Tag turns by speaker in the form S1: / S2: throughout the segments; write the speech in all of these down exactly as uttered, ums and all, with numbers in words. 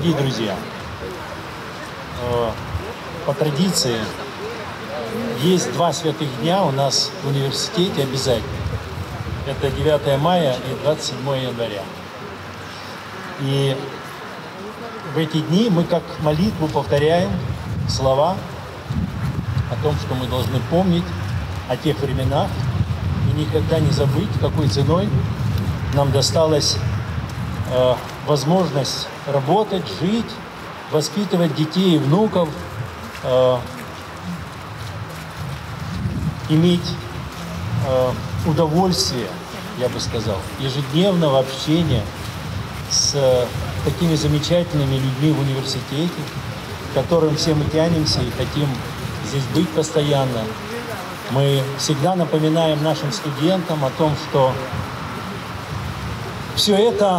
S1: Дорогие друзья, по традиции есть два святых дня у нас в университете обязательно. Это девятое мая и двадцать седьмое января. И в эти дни мы как молитву повторяем слова о том, что мы должны помнить о тех временах и никогда не забыть, какой ценой нам досталась э, возможность работать, жить, воспитывать детей и внуков, э, иметь э, удовольствие, я бы сказал, ежедневного общения с э, такими замечательными людьми в университете, к которым все мы тянемся и хотим здесь быть постоянно. Мы всегда напоминаем нашим студентам о том, что все это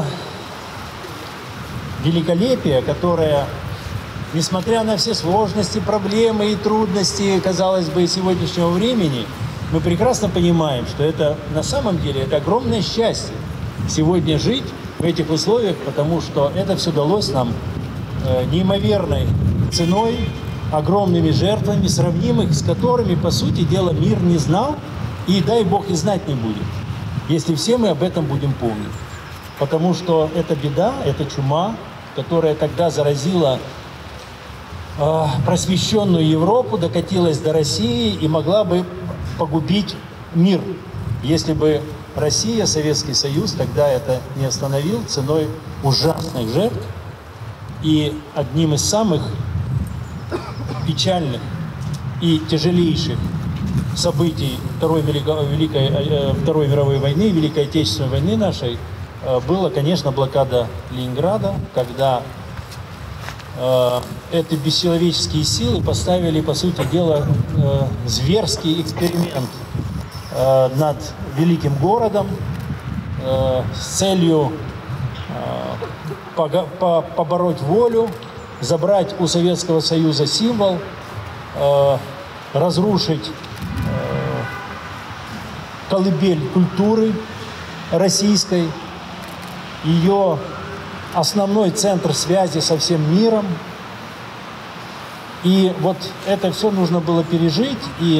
S1: великолепие, которое, несмотря на все сложности, проблемы и трудности, казалось бы, сегодняшнего времени, мы прекрасно понимаем, что это на самом деле это огромное счастье сегодня жить в этих условиях, потому что это все далось нам э, неимоверной ценой, огромными жертвами, сравнимых с которыми, по сути дела, мир не знал и, дай Бог, и знать не будет, если все мы об этом будем помнить. Потому что эта беда, эта чума, которая тогда заразила э, просвещенную Европу, докатилась до России и могла бы погубить мир, если бы Россия, Советский Союз тогда это не остановил ценой ужасных жертв. И одним из самых печальных и тяжелейших событий Второй, Великой, Второй мировой войны, Великой Отечественной войны нашей была, конечно, блокада Ленинграда, когда э, эти бесчеловеческие силы поставили, по сути дела, э, зверский эксперимент э, над великим городом э, с целью э, пога- по- побороть волю, забрать у Советского Союза символ, э, разрушить э, колыбель культуры российской, ее основной центр связи со всем миром. И вот это все нужно было пережить, и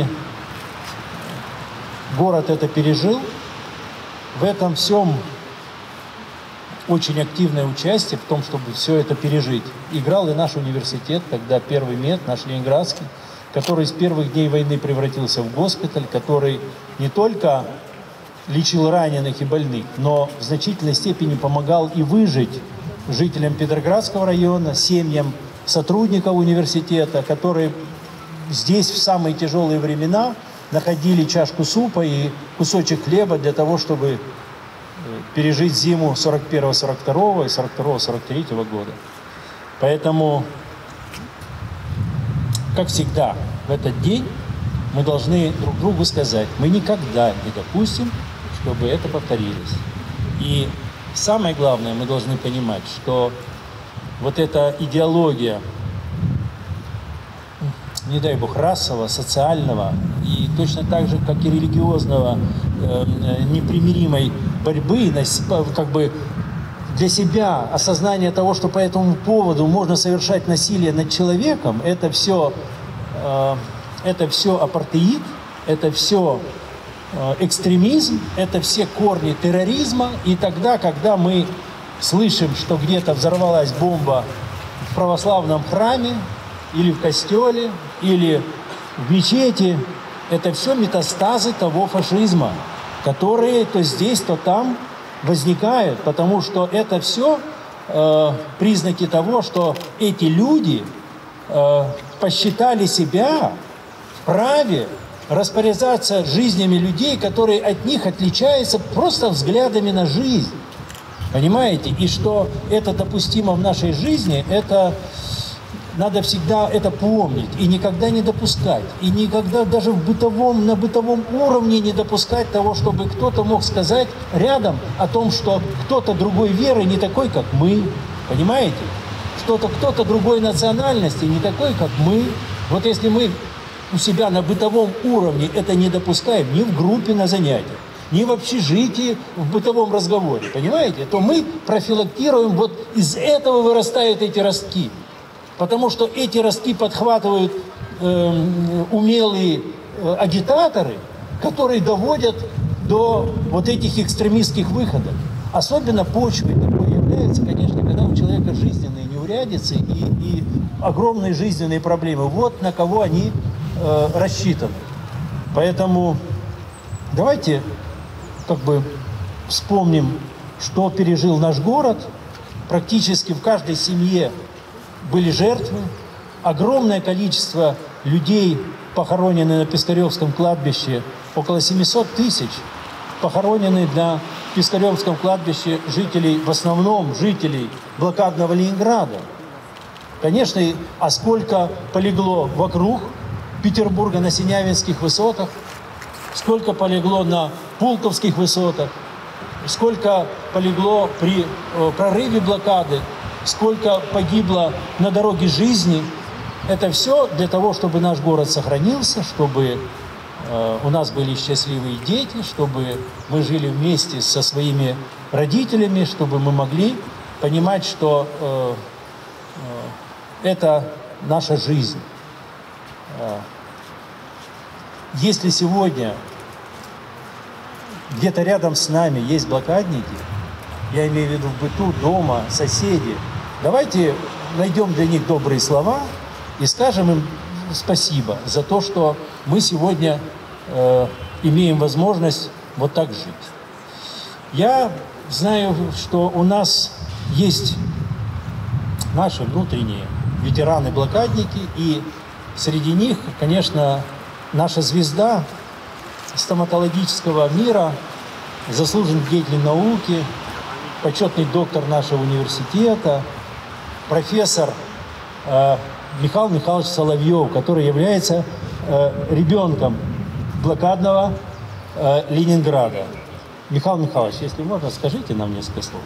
S1: город это пережил. В этом всем очень активное участие в том, чтобы все это пережить. Играл и наш университет, тогда первый мед, наш ленинградский, который с первых дней войны превратился в госпиталь, который не только лечил раненых и больных, но в значительной степени помогал и выжить жителям Петроградского района, семьям сотрудников университета, которые здесь в самые тяжелые времена находили чашку супа и кусочек хлеба для того, чтобы пережить зиму сорок первого сорок второго и сорок второго сорок третьего года. Поэтому, как всегда, в этот день мы должны друг другу сказать, мы никогда не допустим, чтобы это повторилось. И самое главное, мы должны понимать, что вот эта идеология, не дай бог, расового, социального и точно так же, как и религиозного, э, непримиримой борьбы, как бы для себя осознание того, что по этому поводу можно совершать насилие над человеком, это все, э, это все апартеид, это все экстремизм, это все корни терроризма. И тогда, когда мы слышим, что где-то взорвалась бомба в православном храме, или в костеле, или в мечети, это все метастазы того фашизма, которые то здесь, то там возникают, потому что это все э, признаки того, что эти люди э, посчитали себя вправе распоряжаться жизнями людей, которые от них отличаются просто взглядами на жизнь. Понимаете? И что это допустимо в нашей жизни, это надо всегда это помнить и никогда не допускать. И никогда даже в бытовом, на бытовом уровне не допускать того, чтобы кто-то мог сказать рядом о том, что кто-то другой веры не такой, как мы. Понимаете? Что-то кто-то другой национальности не такой, как мы. Вот если мы у себя на бытовом уровне это не допускаем, ни в группе на занятиях, ни в общежитии, в бытовом разговоре, понимаете? То мы профилактируем, вот из этого вырастают эти ростки. Потому что эти ростки подхватывают э, умелые э, агитаторы, которые доводят до вот этих экстремистских выходов. Особенно почвой такой является, конечно, когда у человека жизненные неурядицы и, и огромные жизненные проблемы. Вот на кого они э, рассчитаны. Поэтому давайте как бы вспомним, что пережил наш город. Практически в каждой семье были жертвы. Огромное количество людей похоронены на Пискаревском кладбище. Около семисот тысяч похоронены на Пискаревском кладбище жителей, в основном жителей блокадного Ленинграда. Конечно, а сколько полегло вокруг Петербурга на Синявинских высотах, сколько полегло на Пулковских высотах, сколько полегло при э, прорыве блокады, сколько погибло на дороге жизни. Это все для того, чтобы наш город сохранился, чтобы э, у нас были счастливые дети, чтобы мы жили вместе со своими родителями, чтобы мы могли понимать, что э, э, это наша жизнь. Если сегодня где-то рядом с нами есть блокадники, я имею в виду в быту, дома, соседи, давайте найдем для них добрые слова и скажем им спасибо за то, что мы сегодня э, имеем возможность вот так жить. Я знаю, что у нас есть наши внутренние ветераны-блокадники, и среди них, конечно, наша звезда стоматологического мира, заслуженный деятель науки, почетный доктор нашего университета, профессор э, Михаил Михайлович Соловьев, который является э, ребенком блокадного э, Ленинграда. Михаил Михайлович, если можно, скажите нам несколько слов.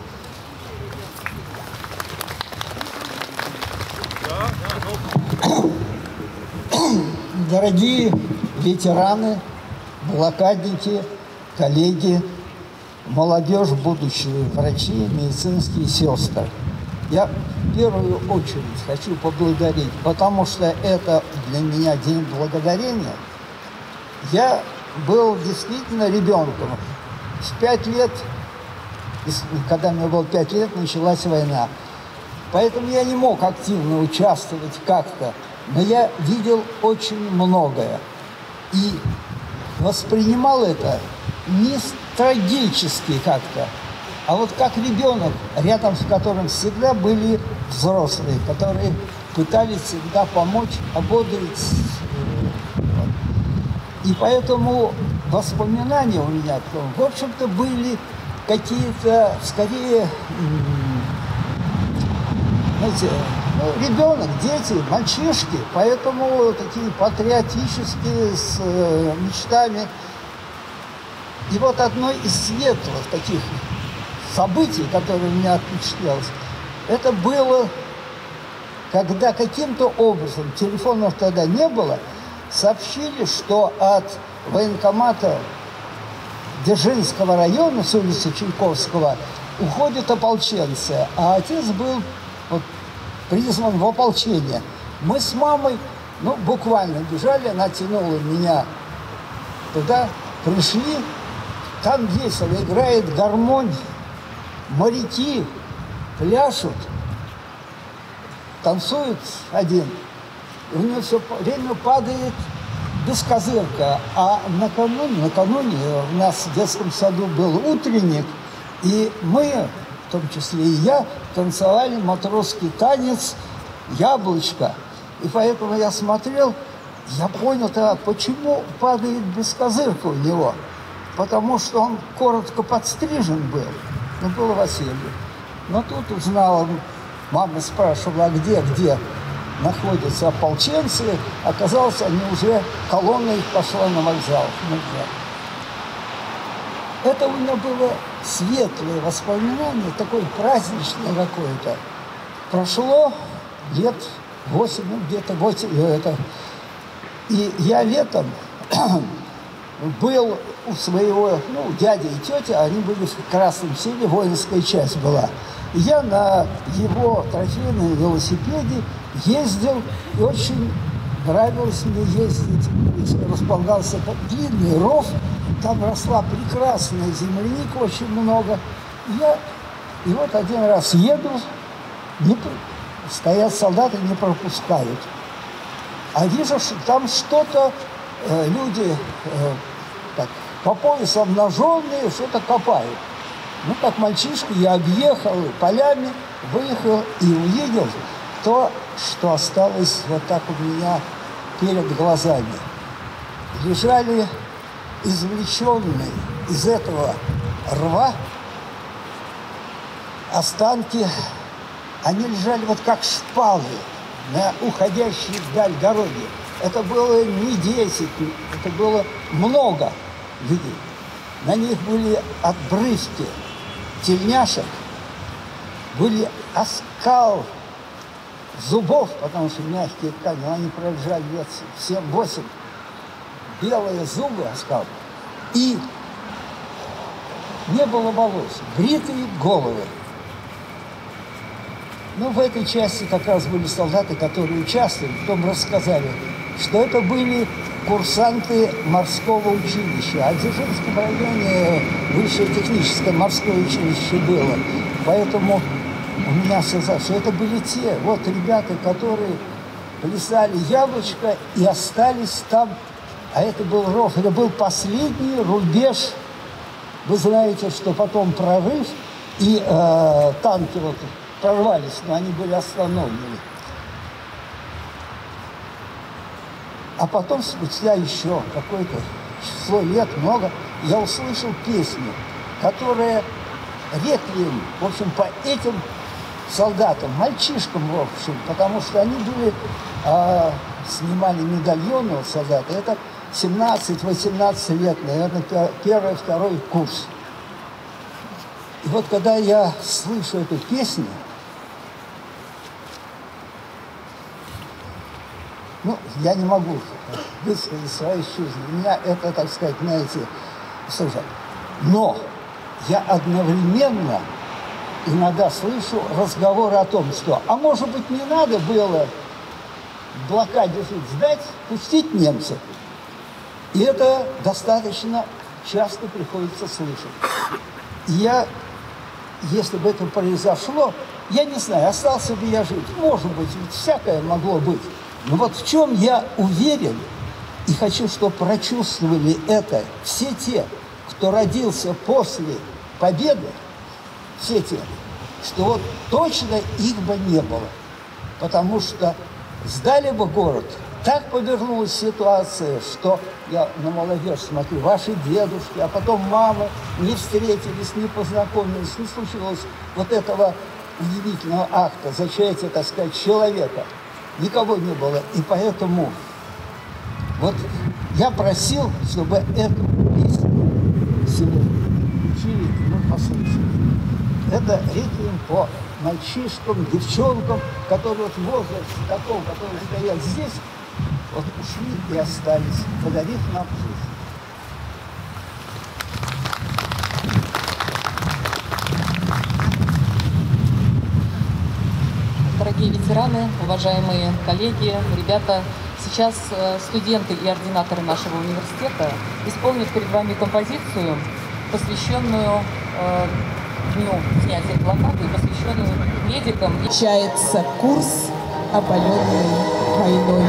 S2: Дорогие ветераны, блокадники, коллеги, молодежь будущего, врачи, медицинские сестры. Я в первую очередь хочу поблагодарить, потому что это для меня день благодарения. Я был действительно ребенком. В пять лет, когда мне было пять лет, началась война. Поэтому я не мог активно участвовать как-то. Но я видел очень многое и воспринимал это не трагически как-то, а вот как ребенок, рядом с которым всегда были взрослые, которые пытались всегда помочь, ободрить. И поэтому воспоминания у меня, в общем-то, были какие-то, скорее, знаете, ну, ребенок, дети, мальчишки, поэтому такие патриотические, с э, мечтами. И вот одно из светлых таких событий, которое меня впечатлялось, это было, когда каким-то образом, телефонов тогда не было, сообщили, что от военкомата Дзержинского района с улицы Чайковского уходят ополченцы, а отец был вот, призван в ополчение. Мы с мамой, ну, буквально бежали, она тянула меня туда, пришли, там весело играет гармонь, моряки пляшут, танцует один, и у него все время падает бескозырка. А накануне, накануне у нас в детском саду был утренник, и мы, в том числе и я, танцевали матросский танец «Яблочко». И поэтому я смотрел, я понял-то, почему падает бескозырка у него. Потому что он коротко подстрижен был, ну, было Василий. Но тут узнал, мама спрашивала, а где, где находятся ополченцы. Оказалось, они уже, колонна их пошла на вокзал. Это у меня было светлое воспоминание, такое праздничное какое-то. Прошло лет восемь, ну, где-то восемь, это. И я летом был у своего, ну, дяди и тети, они были в Красном Селе, воинская часть была. И я на его трофейном велосипеде ездил, и очень нравилось мне ездить. Располагался длинный ров, там росла прекрасная земляника, очень много. И, я, и вот один раз еду, не, стоят солдаты, не пропускают. А вижу, что там что-то, э, люди э, так, по пояс обнаженные, что-то копают. Ну, как мальчишка, я объехал полями, выехал и увидел то, что осталось вот так у меня перед глазами. Лежали извлеченные из этого рва останки, они лежали вот как шпалы на уходящей вдаль дороги. Это было не десять, это было много людей. На них были отбрызки тельняшек, были оскал зубов, потому что мягкие ткани, они пролежали лет семь-восемь, белые зубы оскал, и не было волос, бритые головы. Ну, в этой части как раз были солдаты, которые участвовали, потом рассказали, что это были курсанты морского училища. А в Дзержинском районе высшее техническое морское училище было. Поэтому у меня сказали, что это были те вот ребята, которые плясали яблочко и остались там. А это был ров, это был последний рубеж. Вы знаете, что потом прорыв, и э, танки вот прорвались, но они были остановлены. А потом, спустя еще какое-то число лет, много, я услышал песню, которая реквием, в общем, по этим солдатам, мальчишкам, в общем, потому что они были, а, снимали медальоны у солдата, это семнадцать-восемнадцать лет, наверное, первый, второй курс. И вот когда я слышу эту песню, ну, я не могу высказать свои чувства. Меня это, так сказать, знаете, слушай. Но я одновременно иногда слышу разговоры о том, что, а может быть, не надо было блокаде жить, сдать, пустить немцев. И это достаточно часто приходится слышать. И я, если бы это произошло, я не знаю, остался бы я жить. Может быть, ведь всякое могло быть. Но вот в чем я уверен, и хочу, чтобы прочувствовали это все те, кто родился после победы, все те, что вот точно их бы не было. Потому что сдали бы город, так повернулась ситуация, что я на молодежь смотрю, ваши дедушки, а потом мамы не встретились, не познакомились, не случилось вот этого удивительного акта, зачатия, так сказать, человека. Никого не было. И поэтому вот я просил, чтобы эту песню сегодня учили, и мы послушали. Это реквием по мальчишкам, девчонкам, которые вот в возрасте такого, которые стоят здесь, вот ушли и остались, подарив нам жизнь.
S3: Дорогие ветераны, уважаемые коллеги, ребята, сейчас студенты и ординаторы нашего университета исполнят перед вами композицию, посвященную э, Дню снятия блокады, посвященную медикам.
S4: Начинается курс, опаленный войной.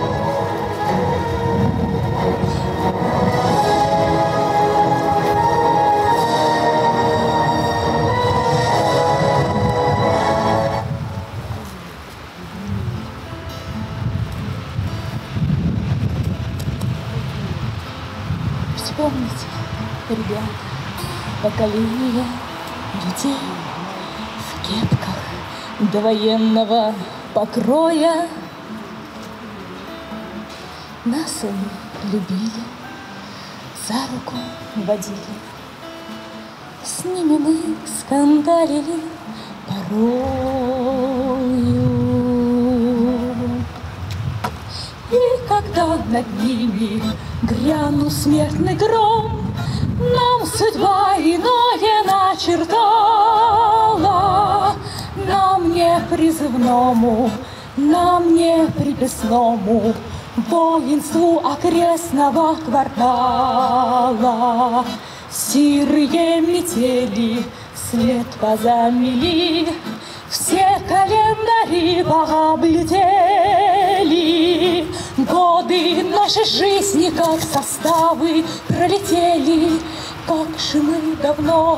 S5: Вспомните, ребята, поколение людей в кепках довоенного покроя. Нас они любили, за руку водили. С ними мы скандалили порою. И когда над ними грянул смертный гром, Нам судьба иное начертала, нам не призывному, нам не приписному воинству окрестного квартала. Сирые метели вслед позамели, все календари пооблетели. Годы нашей жизни, как составы, пролетели, как же мы давно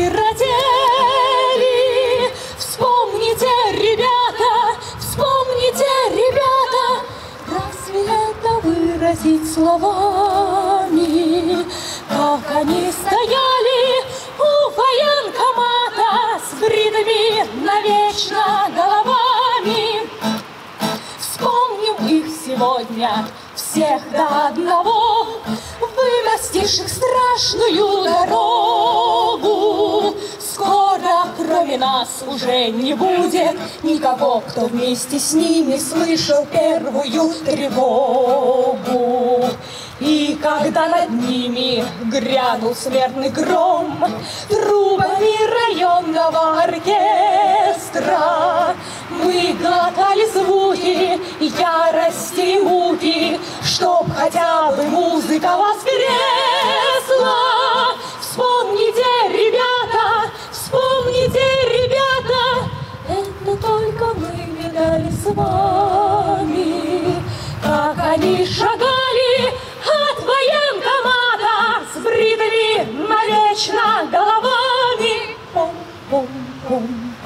S5: осиротели. Вспомните, ребята, вспомните, ребята, разве это выразить словами? Как они стояли у военкомата с бритыми навечно головами. Вспомним их сегодня, всех до одного, вымостивших страшную дорогу. Скоро кроме нас уже не будет никого, кто вместе с ними слышал первую тревогу. И когда над ними грянул смертный гром трубами районного оркестра, мы глотали звуки ярости и муки, чтоб хотя бы музыка воскресла. Вспомните, ребята, вспомните, ребята, это только мы видали с вами, как они шагали от военкомата с бритыми навечно головами. Пом-пом-пом,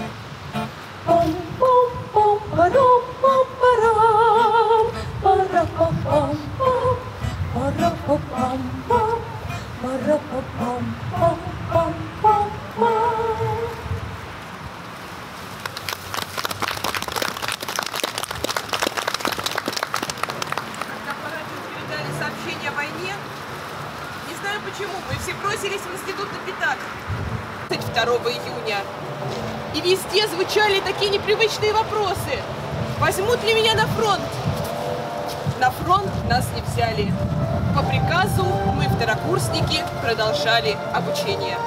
S5: пом-пом-пом, парам-пам-парам, пара-пам-пам-пам, пара-пам-пам-пам, пара-пам-пам-пам-пам-пам.
S6: Сообщение о войне. Не знаю почему, мы все бросились в институт на пятак второго июня. И везде звучали такие непривычные вопросы. Возьмут ли меня на фронт? На фронт нас не взяли. По приказу мы, второкурсники, продолжали обучение.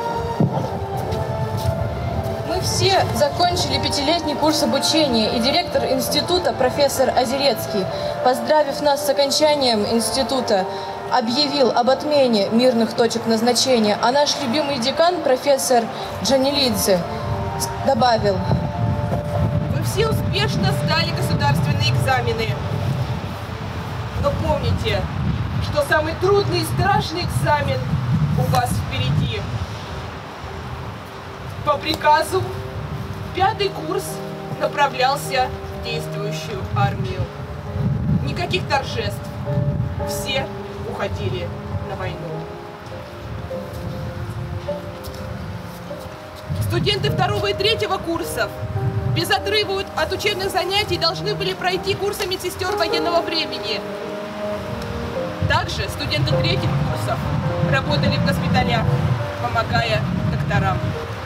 S7: Мы все закончили пятилетний курс обучения, и директор института, профессор Озерецкий, поздравив нас с окончанием института, объявил об отмене мирных точек назначения, а наш любимый декан, профессор Джанилидзе, добавил:
S6: вы все успешно сдали государственные экзамены. Но помните, что самый трудный и страшный экзамен у вас впереди. По приказу пятый курс направлялся в действующую армию. Никаких торжеств. Все уходили на войну. Студенты второго и третьего курсов без отрыва от учебных занятий должны были пройти курсы медсестер военного времени. Также студенты третьих курсов работали в госпиталях, помогая докторам.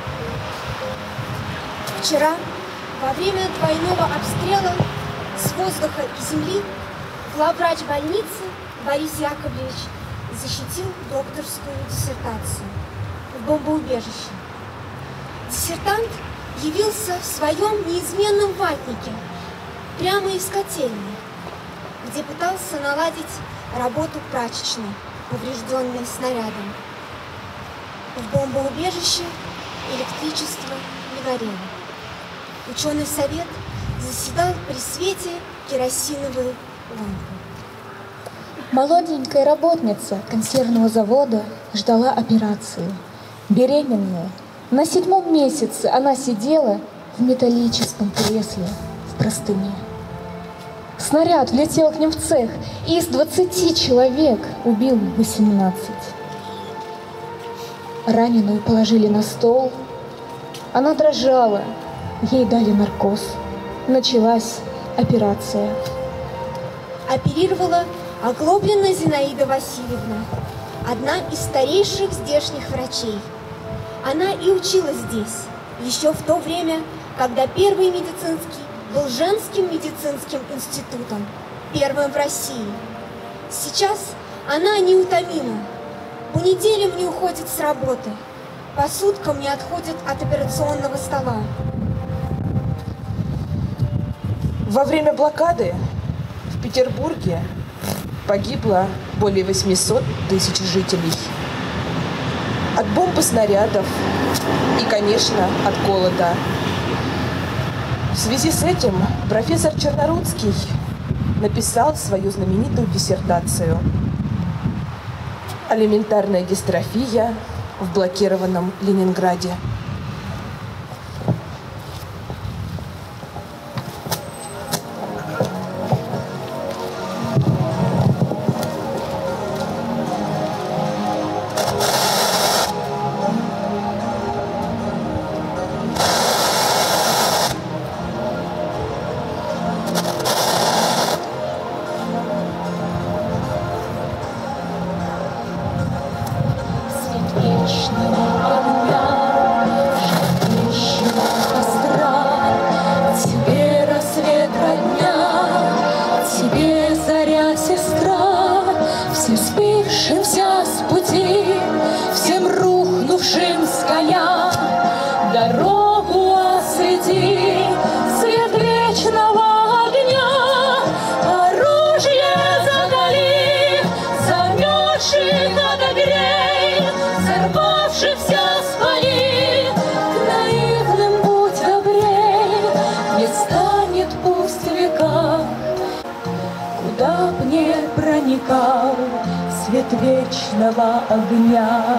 S8: Вчера, во время двойного обстрела с воздуха и земли, главврач больницы Борис Яковлевич защитил докторскую диссертацию в бомбоубежище. Диссертант явился в своем неизменном ватнике прямо из котельной, где пытался наладить работу прачечной, поврежденной снарядом. В бомбоубежище электричество не горело. Ученый совет заседал при свете керосиновой лампы.
S5: Молоденькая работница консервного завода ждала операции. Беременная. На седьмом месяце она сидела в металлическом кресле в простыне. Снаряд влетел к ним в цех, и из двадцати человек убил восемнадцать. Раненую положили на стол. Она дрожала. Ей дали наркоз. Началась операция.
S8: Оперировала Оглоблина Зинаида Васильевна, одна из старейших здешних врачей. Она и училась здесь, еще в то время, когда первый медицинский был женским медицинским институтом, первым в России. Сейчас она неутомима, По неделям не уходит с работы, по суткам не отходит от операционного стола.
S4: Во время блокады в Петербурге погибло более восьмисот тысяч жителей. От бомб и снарядов и, конечно, от голода. В связи с этим профессор Чернорудский написал свою знаменитую диссертацию «Алиментарная дистрофия в блокированном Ленинграде».
S5: Свет вечного огня.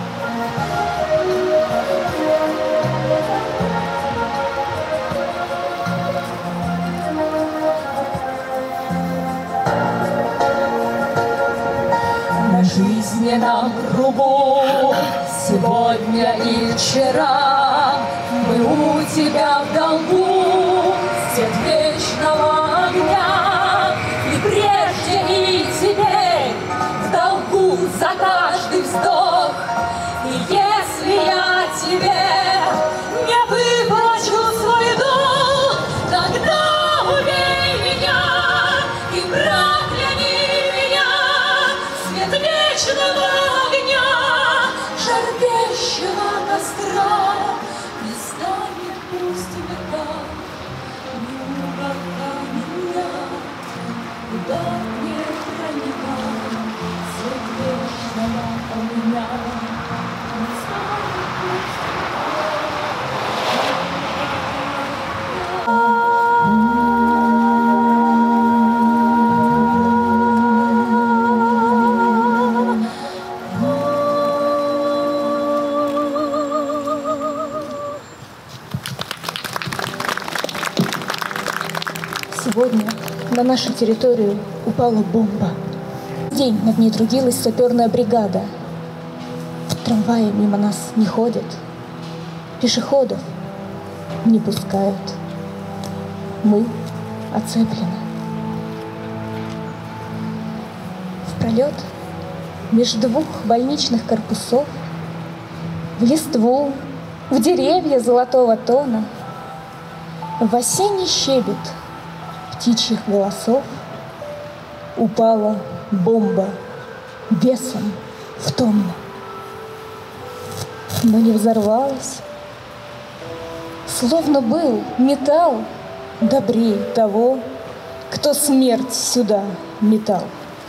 S5: На жизненном кругу сегодня и вчера мы у тебя в долгу, свет вечного огня, и прежде, и теперь в долгу за каждый вздох. И если я тебе не выплачу свой долг, тогда убей меня и прокляни меня, свет вечного огня, жар вещего костра, не станет пусть века, не угадай меня, куда мне проникать, свет вечного огня, не станет пусть Сегодня на нашу территорию упала бомба. День над ней трудилась саперная бригада. Трамваи мимо нас не ходят, пешеходов не пускают. Мы оцеплены. В пролет между двух больничных корпусов, в листву, в деревья золотого тона, в осенний щебет птичьих голосов упала бомба весом в тонну. Но не взорвалась, словно был металл добрей того, кто смерть сюда метал.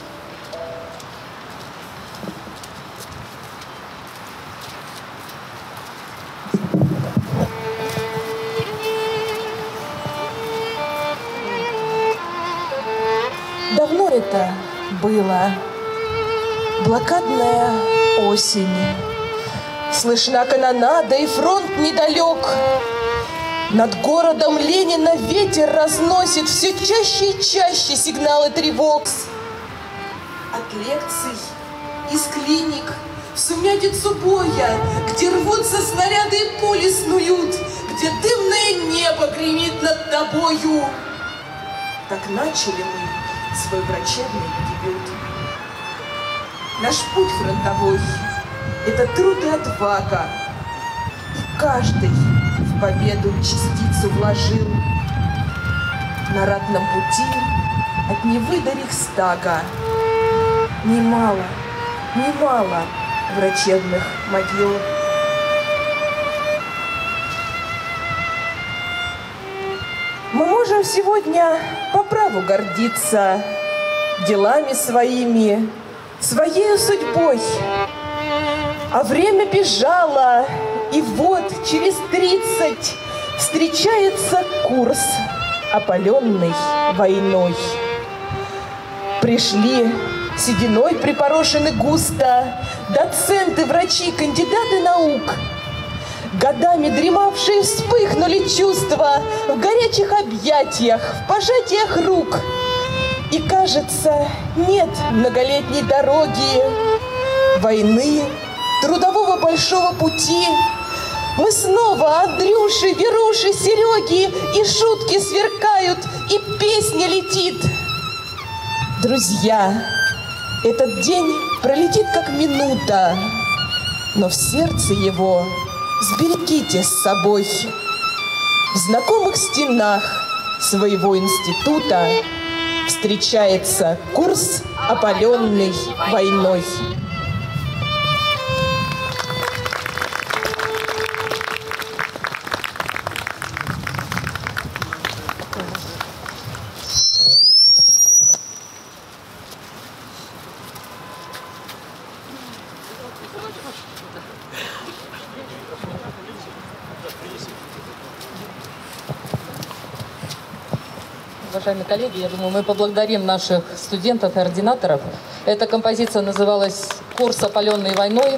S4: Давно это было. Блокадная осень. Слышна канонада, и фронт недалек. Над городом Ленина ветер разносит все чаще и чаще сигналы тревог. От лекций, из клиник, в сумятицу боя, где рвутся снаряды и пули снуют, где дымное небо гремит над тобою. Так начали мы свой врачебный дебют. Наш путь фронтовой — это труд и отвага, и каждый в победу частицу вложил. На ратном пути от Невы до Рейхстага немало, немало врачебных могил. Мы можем сегодня по праву гордиться делами своими, своей судьбой. А время бежало, и вот через тридцать встречается курс, опаленный войной. Пришли сединой припорошены густо доценты, врачи, кандидаты наук. Годами дремавшие вспыхнули чувства в горячих объятиях, в пожатиях рук. И, кажется, нет многолетней дороги, войны, трудового большого пути. Мы снова Андрюши, Веруши, Сереги, и шутки сверкают, и песня летит. Друзья, этот день пролетит как минута, но в сердце его сберегите с собой. В знакомых стенах своего института встречается курс, опаленный войной.
S3: Уважаемые коллеги, я думаю, мы поблагодарим наших студентов и ординаторов. Эта композиция называлась «Курс, опаленный войной».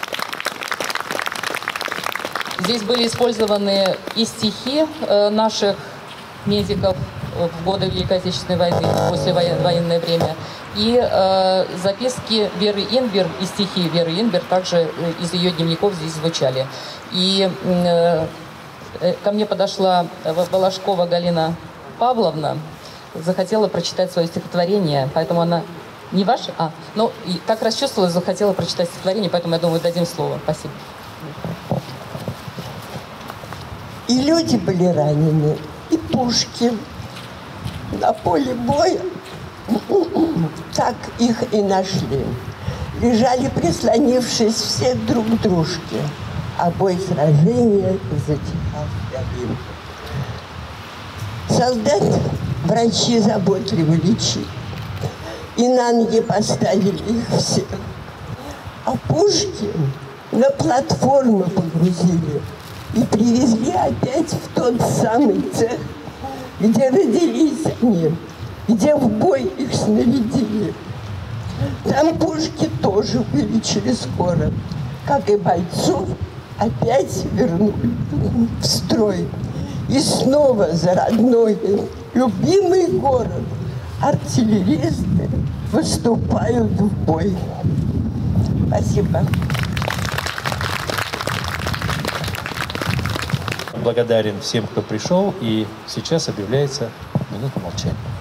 S3: Здесь были использованы и стихи наших медиков в годы Великой Отечественной войны, после военное время, и э, записки Веры Инбер и стихи Веры Инбер также из ее дневников здесь звучали. И э, ко мне подошла Волошкова Галина Павловна, захотела прочитать свое стихотворение, поэтому она не ваша, а, ну, и так расчувствовалась, захотела прочитать стихотворение, поэтому, я думаю, дадим слово. Спасибо.
S9: И люди были ранены, и пушки на поле боя, так их и нашли. Лежали, прислонившись все друг к дружке, а бой сражения затихал вдали. Солдат врачи заботливо лечили, и на ноги поставили их всех. А пушки на платформу погрузили и привезли опять в тот самый цех, где родились они, где в бой их снарядили. Там пушки тоже вылечили скоро, как и бойцов опять вернули в строй. И снова за родной, любимый город артиллеристы выступают в бой. Спасибо.
S1: Благодарен всем, кто пришел, и сейчас объявляется минута молчания.